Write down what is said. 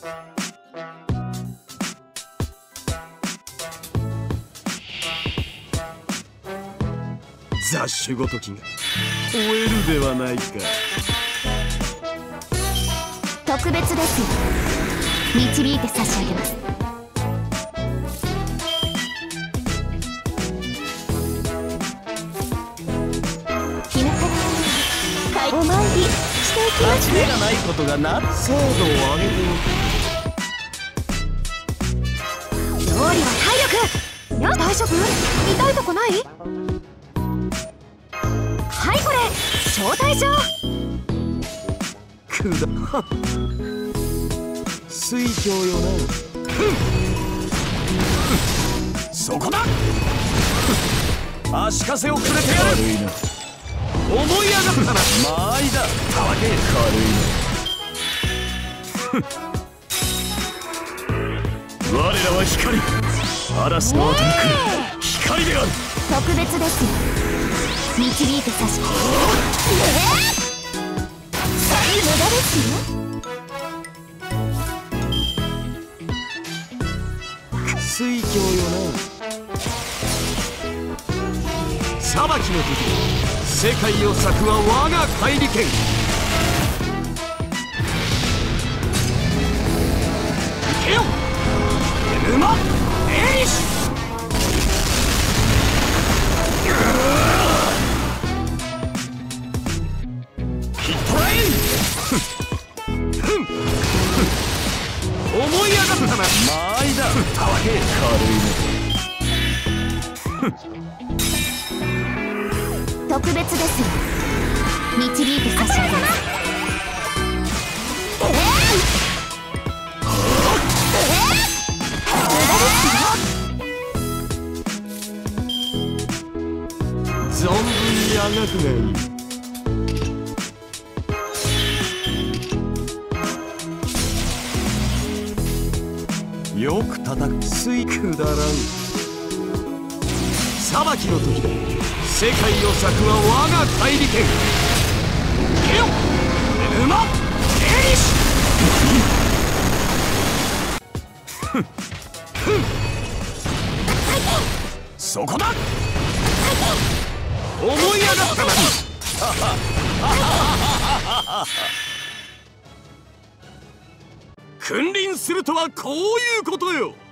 雑種ごときが終えるではないか。 特別ですよ。導いて差し上げます。ひなたお参りしていきますね。 間違いがないことがな。ソードを上げておく。 料理は体力。よし、大丈夫？痛いとこない？はいこれ招待状。 くだはっ水晶よな。そこだ。足かせをくれてやる。軽いな。思い上がったな。まあいだたわけ。軽いな。我らは光。嵐の後に来る光である。 特別ですよ。導いて差し無駄ですよ。 水晶よな。裁きの時世界を裂くは我が怪力剣。行けよエマ・エリシ。ヒットライン。思い上がったな。まあいだたわけ。 特別ですよ。導いて差し上げます。 存分にあがくがいい。よく叩く。水くだらん。裁きの時だ。世界を裂くは我が怪力剣。行けよエマ・エリシ。そこだ。思い上がったな。君臨するとはこういうことよ。